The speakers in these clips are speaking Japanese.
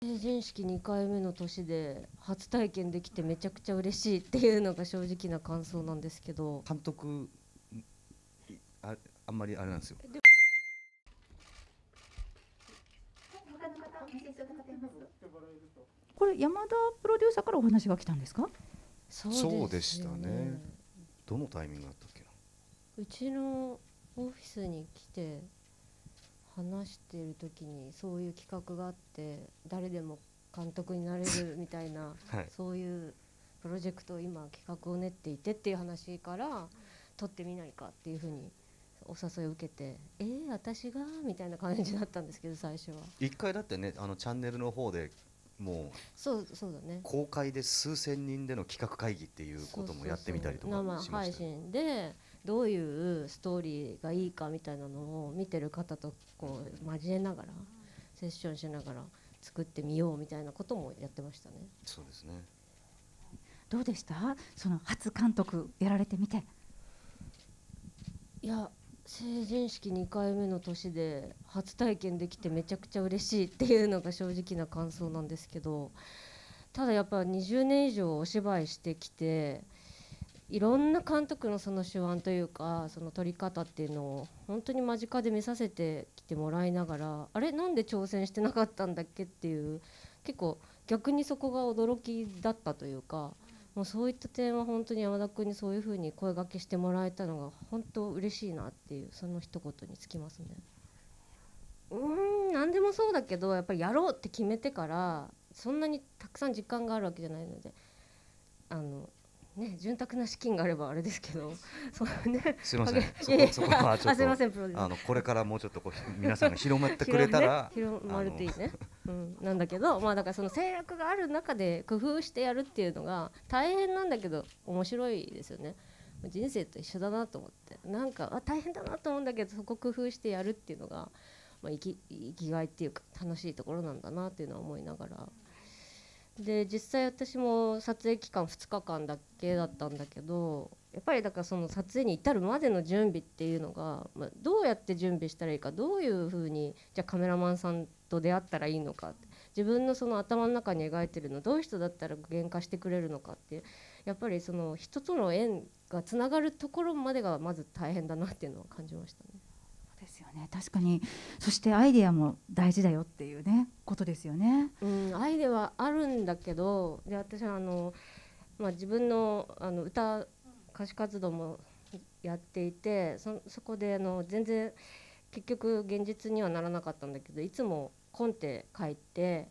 成人式2回目の年で初体験できてめちゃくちゃ嬉しいっていうのが正直な感想なんですけど、 監督あんまりあれなんですよ。 これ山田プロデューサーからお話が来たんですか？ そうでしたね。どのタイミングだったっけな。 うちのオフィスに来て話している時にそういう企画があって、誰でも監督になれるみたいな、 はい、 そういうプロジェクトを今企画を練っていてっていう話から撮ってみないかっていうふうにお誘いを受けて、私がみたいな感じだったんですけど、最初は一回だってね、チャンネルの方でもうそうだね、 公開で数千人での企画会議っていうこともやってみたりとかしました。 生配信でどういうストーリーがいいかみたいなのを見てる方とこう交えながらセッションしながら作ってみようみたいなこともやってましたね。 そうですね。 どうでした？その初監督やられてみて。 いや、成人式2回目の年で初体験できてめちゃくちゃ嬉しいっていうのが正直な感想なんですけど、ただやっぱ20年以上お芝居してきて、いろんな監督のその手腕というかその撮り方っていうのを本当に間近で見させてきてもらいながら、あれなんで挑戦してなかったんだっけっていう、結構逆にそこが驚きだったというか、もうそういった点は本当に山田君にそういう風に声掛けしてもらえたのが本当嬉しいなっていう、その一言につきますね。何でもそうだけど、やっぱりやろうって決めてからそんなにたくさん時間があるわけじゃないので、潤沢な資金があればあれですけど、 すいません、そこはちょっとすいません、プロデューサーこれからもうちょっと皆さんが広まってくれたら広まるといいね、なんだけど、だからその制約がある中で工夫してやるっていうのが大変なんだけど面白いですよね。人生と一緒だなと思って、なんか大変だなと思うんだけど、そこ工夫してやるっていうのが、生きがいっていうか楽しいところなんだなっていうのは思いながら。で実際私も撮影期間2日間だけだったんだけど、やっぱりだからその撮影に至るまでの準備っていうのが、どうやって準備したらいいか、どういうふうにじゃあカメラマンさんと出会ったらいいのか、自分のその頭の中に描いてるのどういう人だったら具現化してくれるのかって、やっぱりその人との縁がつながるところまでがまず大変だなっていうのは感じましたね。 ですよね、確かに。そしてアイデアも大事だよっていうねことですよね。 アイデアはあるんだけど、で私は自分の歌手活動もやっていて、そこで全然結局現実にはならなかったんだけど、いつもコンテ書いて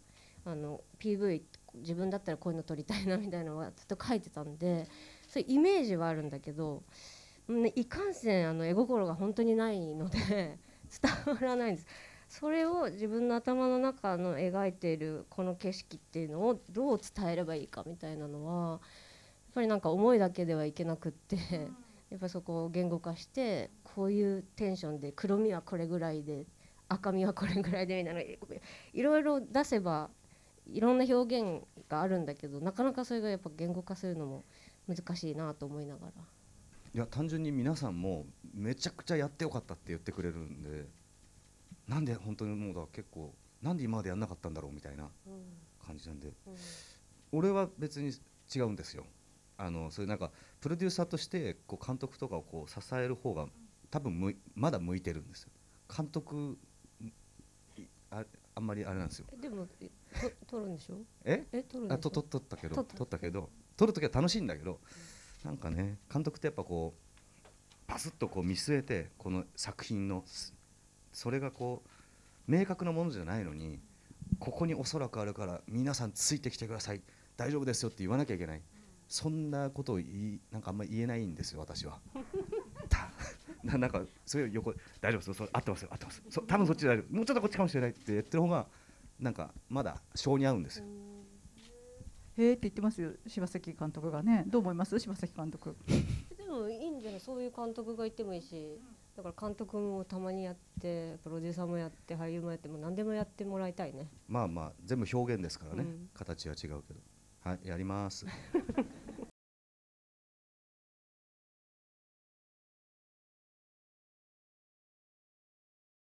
PV 自分だったらこういうの撮りたいなみたいなのはずっと書いてたんで、そういうイメージはあるんだけど、いかんせん絵心が本当にないので伝わらないんです。それを自分の頭の中の描いているこの景色っていうのをどう伝えればいいかみたいなのは、やっぱりなんか思いだけではいけなくって、やっぱそこを言語化して、こういうテンションで黒みはこれぐらいで赤みはこれぐらいでみたいな、いろいろ出せばいろんな表現があるんだけど、なかなかそれがやっぱ言語化するのも難しいなと思いながら。 いや単純に皆さんもめちゃくちゃやってよかったって言ってくれるんで、なんで本当にもう結構なんで今までやんなかったんだろうみたいな感じなんで、俺は別に違うんですよ。そういうなんかプロデューサーとしてこう監督とかをこう支える方が多分まだ向いてるんですよ。監督あんまりあれなんですよ。 でも撮るんでしょ？撮るんでしょ？ 撮ったけど撮るときは楽しいんだけど、なんかね監督ってやっぱこうパスッとこう見据えて、この作品のそれがこう明確なものじゃないのに、ここにおそらくあるから皆さんついてきてください、大丈夫ですよって言わなきゃいけない、そんなことをなんかあんまり言えないんですよ私は。なんかそういう横大丈夫ですよ、合ってますよ合ってます、多分そっちで大丈夫、もうちょっとこっちかもしれないって言ってる方がなんかまだ性に合うんですよ。 へーって言ってますよ柴崎監督がね。どう思います柴崎監督？ でもいいんじゃない、そういう監督がいてもいいし、だから監督もたまにやってプロデューサーもやって俳優もやって、も何でもやってもらいたいね。 まあ全部表現ですからね、形は違うけど、はいやります。